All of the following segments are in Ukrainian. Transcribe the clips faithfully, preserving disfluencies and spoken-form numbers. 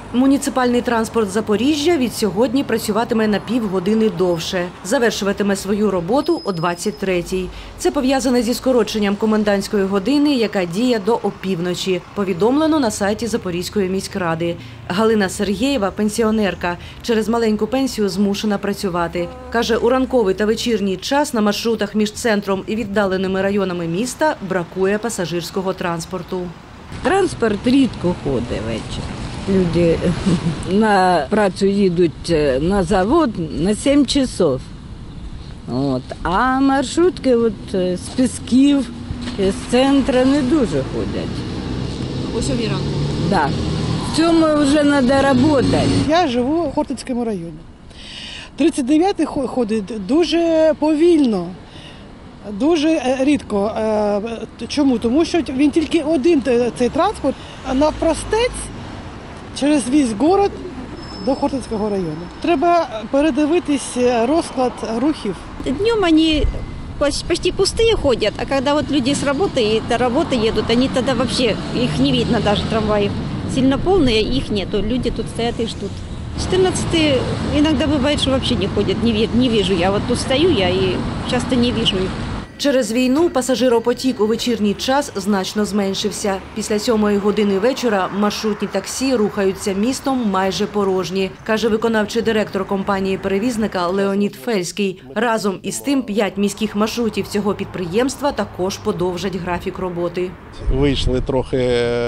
Муніципальний транспорт Запоріжжя від сьогодні працюватиме на півгодини довше. Завершуватиме свою роботу о двадцять третій. Це пов'язане зі скороченням комендантської години, яка діє до опівночі, повідомлено на сайті Запорізької міськради. Галина Сергєєва, пенсіонерка, через маленьку пенсію змушена працювати. Каже, у ранковий та вечірній час на маршрутах між центром і віддаленими районами міста бракує пасажирського транспорту. Транспорт рідко ходить ввечері. Люди на працю їдуть на завод на сім часов. От. А маршрутки от, з Пісків, з центру не дуже ходять. О сьомій ранку? Так. В цьому вже треба працювати. Я живу в Хортицькому районі. тридцять дев'ятий ходить дуже повільно, дуже рідко. Чому? Тому що він тільки один, цей транспорт, навпростець через весь город до Хортицького району. Треба передивитись розклад рухів. Днем они почти пустые ходят, а когда вот люди с работы и до работы едут, они тогда вообще, их не видно даже трамваев. Сильно полные, их нету, люди тут стоят и ждут. четырнадцатые иногда бывает, что вообще не ходят, не, ви, не вижу я. Вот тут стою я и часто не вижу их. Через війну пасажиропотік у вечірній час значно зменшився. Після сьомої години вечора маршрутні таксі рухаються містом майже порожні, каже виконавчий директор компанії-перевізника Леонід Фельський. Разом із тим, п'ять міських маршрутів цього підприємства також подовжать графік роботи. Вийшли трохи,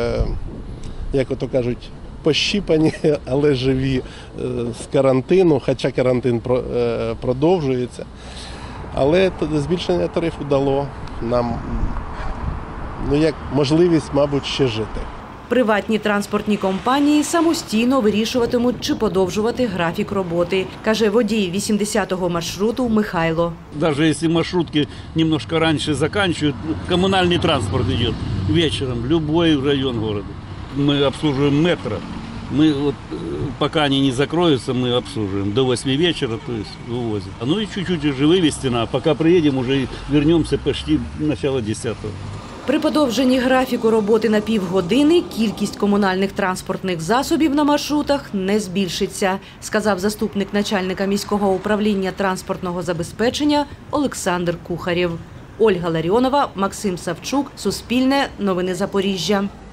як ото кажуть, пощіпані, але живі з карантину, хоча карантин продовжується. Але збільшення тарифу дало нам, ну, як можливість, мабуть, ще жити. Приватні транспортні компанії самостійно вирішуватимуть, чи подовжувати графік роботи, каже водій вісімдесятого маршруту Михайло. Навіть якщо маршрутки немножко раніше закінчують, комунальний транспорт йде вечором в будь-який район міста. Ми обслуживаем метро. Мы вот, пока они не закроются, мы обслуживаем до восьми вечера, то есть вывозим. Ну и чуть-чуть уже вывести надо. Пока приедем, уже вернемся почти начало десятого. При подовженні графіку роботи на півгодини кількість комунальних транспортних засобів на маршрутах не збільшиться, сказав заступник начальника міського управління транспортного забезпечення Олександр Кухарєв. Ольга Ларіонова, Максим Савчук, Суспільне, Новини Запоріжжя.